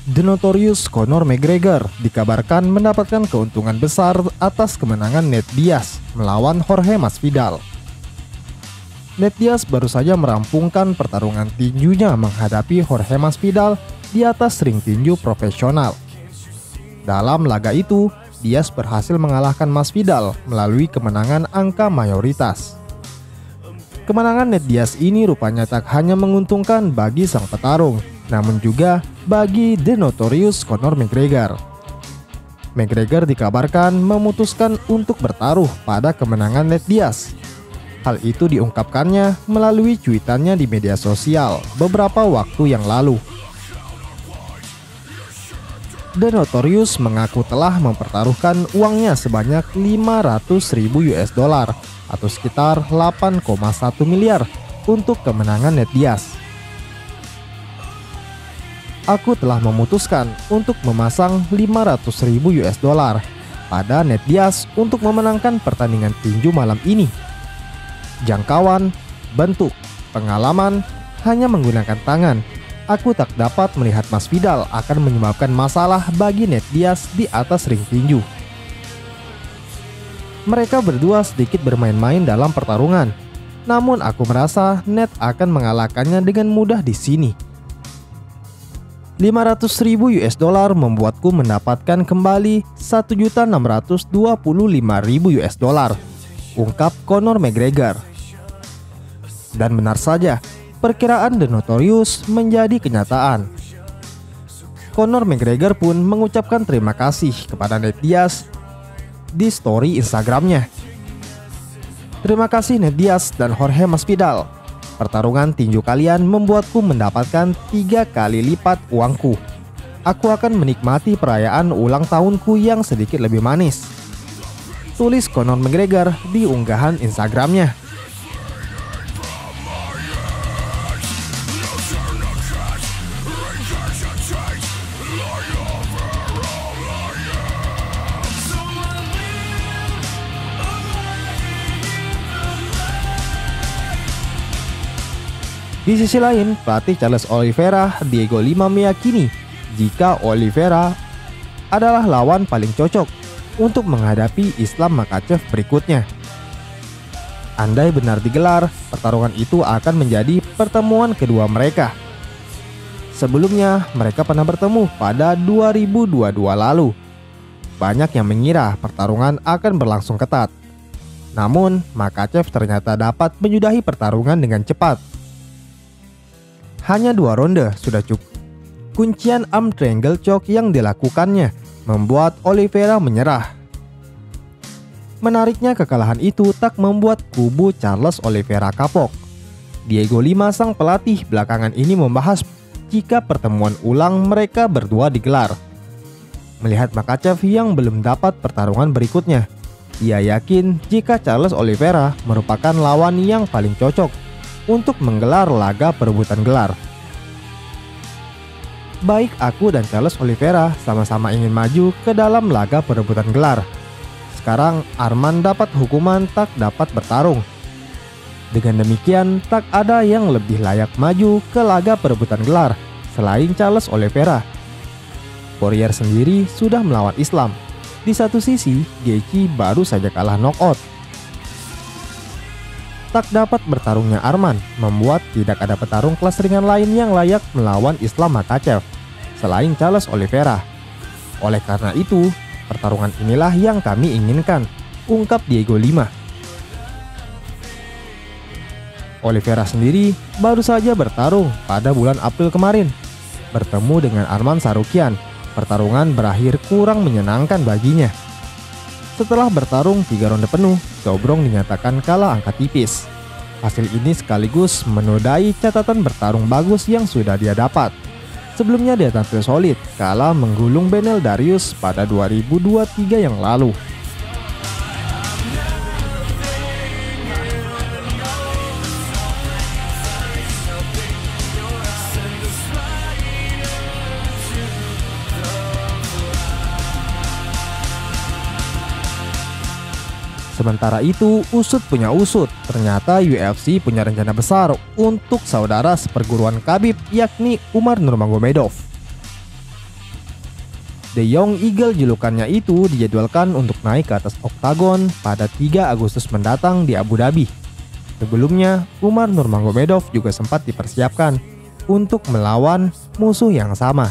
The Notorious Conor McGregor dikabarkan mendapatkan keuntungan besar atas kemenangan Nate Diaz melawan Jorge Masvidal. Nate Diaz baru saja merampungkan pertarungan tinjunya menghadapi Jorge Masvidal di atas ring tinju profesional. Dalam laga itu, Diaz berhasil mengalahkan Masvidal melalui kemenangan angka mayoritas. Kemenangan Nate Diaz ini rupanya tak hanya menguntungkan bagi sang petarung, namun juga bagi The Notorious Conor McGregor. McGregor dikabarkan memutuskan untuk bertaruh pada kemenangan Nate Diaz. Hal itu diungkapkannya melalui cuitannya di media sosial beberapa waktu yang lalu. The Notorious mengaku telah mempertaruhkan uangnya sebanyak 500.000 US dollar atau sekitar 8,1 miliar untuk kemenangan Nate Diaz. Aku telah memutuskan untuk memasang 500.000 US dollar pada Nate Diaz untuk memenangkan pertandingan tinju malam ini. Jangkauan, bentuk, pengalaman, hanya menggunakan tangan. Aku tak dapat melihat Masvidal akan menyebabkan masalah bagi Nate Diaz di atas ring tinju. Mereka berdua sedikit bermain-main dalam pertarungan, namun aku merasa Nate akan mengalahkannya dengan mudah di sini. 500.000 US dollar membuatku mendapatkan kembali 1.625.000 US dollar, ungkap Conor McGregor. Dan benar saja, perkiraan The Notorious menjadi kenyataan. Conor McGregor pun mengucapkan terima kasih kepada Nate Diaz di story Instagramnya. Terima kasih Nate Diaz dan Jorge Masvidal. Pertarungan tinju kalian membuatku mendapatkan 3 kali lipat uangku. Aku akan menikmati perayaan ulang tahunku yang sedikit lebih manis, tulis Conor McGregor di unggahan Instagramnya. Di sisi lain, pelatih Charles Oliveira, Diego Lima meyakini jika Oliveira adalah lawan paling cocok untuk menghadapi Islam Makhachev berikutnya. Andai benar digelar, pertarungan itu akan menjadi pertemuan kedua mereka. Sebelumnya, mereka pernah bertemu pada 2022 lalu. Banyak yang mengira pertarungan akan berlangsung ketat. Namun, Makhachev ternyata dapat menyudahi pertarungan dengan cepat. Hanya 2 ronde sudah cukup. Kuncian arm triangle choke yang dilakukannya membuat Oliveira menyerah. Menariknya, kekalahan itu tak membuat kubu Charles Oliveira kapok. Diego Lima, sang pelatih belakangan ini membahas jika pertemuan ulang mereka berdua digelar. Melihat Makhachev yang belum dapat pertarungan berikutnya, ia yakin jika Charles Oliveira merupakan lawan yang paling cocok untuk menggelar laga perebutan gelar. Baik aku dan Charles Oliveira sama-sama ingin maju ke dalam laga perebutan gelar. Sekarang Arman dapat hukuman tak dapat bertarung. Dengan demikian, tak ada yang lebih layak maju ke laga perebutan gelar selain Charles Oliveira. Poirier sendiri sudah melawan Islam. Di satu sisi, Gaethje baru saja kalah knockout. Tak dapat bertarungnya Arman membuat tidak ada petarung kelas ringan lain yang layak melawan Islam Makhachev selain Charles Oliveira. Oleh karena itu, pertarungan inilah yang kami inginkan, ungkap Diego Lima. Oliveira sendiri baru saja bertarung pada bulan April kemarin. Bertemu dengan Arman Tsarukyan, pertarungan berakhir kurang menyenangkan baginya. Setelah bertarung 3 ronde penuh, Sobrong dinyatakan kalah angka tipis. Hasil ini sekaligus menodai catatan bertarung bagus yang sudah dia dapat. Sebelumnya dia tampil solid, kalah menggulung Beneil Dariush pada 2023 yang lalu. Sementara itu, usut punya usut. Ternyata UFC punya rencana besar untuk saudara seperguruan Khabib, yakni Umar Nurmagomedov. The Young Eagle julukannya itu dijadwalkan untuk naik ke atas oktagon pada 3 Agustus mendatang di Abu Dhabi. Sebelumnya, Umar Nurmagomedov juga sempat dipersiapkan untuk melawan musuh yang sama.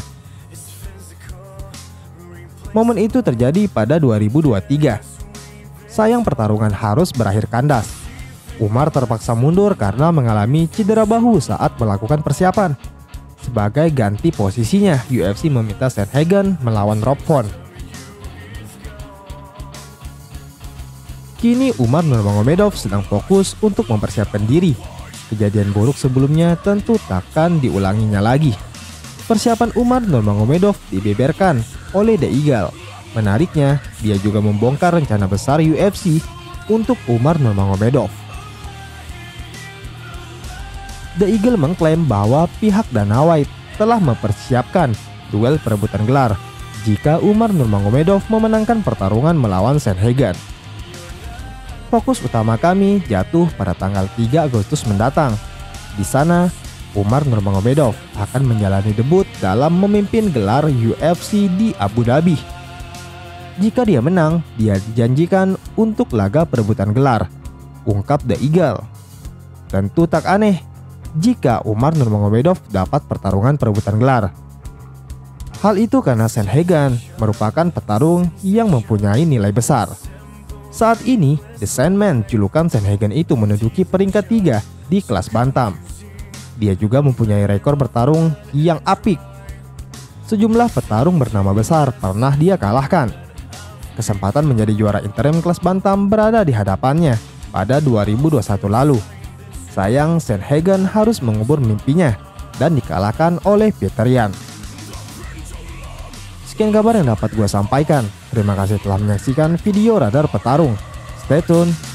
Momen itu terjadi pada 2023. Sayang pertarungan harus berakhir kandas. Umar terpaksa mundur karena mengalami cedera bahu saat melakukan persiapan. Sebagai ganti posisinya, UFC meminta Sandhagen melawan Rob Font. Kini Umar Nurmagomedov sedang fokus untuk mempersiapkan diri. Kejadian buruk sebelumnya tentu takkan diulanginya lagi. Persiapan Umar Nurmagomedov dibeberkan oleh The Eagle. Menariknya, dia juga membongkar rencana besar UFC untuk Umar Nurmagomedov. The Eagle mengklaim bahwa pihak Dana White telah mempersiapkan duel perebutan gelar jika Umar Nurmagomedov memenangkan pertarungan melawan Sandhagen. Fokus utama kami jatuh pada tanggal 3 Agustus mendatang. Di sana, Umar Nurmagomedov akan menjalani debut dalam memimpin gelar UFC di Abu Dhabi. Jika dia menang, dia dijanjikan untuk laga perebutan gelar, ungkap The Eagle. Tentu tak aneh jika Umar Nurmagomedov dapat pertarungan perebutan gelar. Hal itu karena Sandhagen merupakan petarung yang mempunyai nilai besar. Saat ini, The Sandman julukan Sandhagen itu menduduki peringkat 3 di kelas bantam. Dia juga mempunyai rekor bertarung yang apik. Sejumlah petarung bernama besar pernah dia kalahkan. Kesempatan menjadi juara interim kelas bantam berada di hadapannya pada 2021 lalu. Sayang, Sandhagen harus mengubur mimpinya dan dikalahkan oleh Petr Yan. Sekian kabar yang dapat gue sampaikan. Terima kasih telah menyaksikan video Radar Petarung. Stay tune.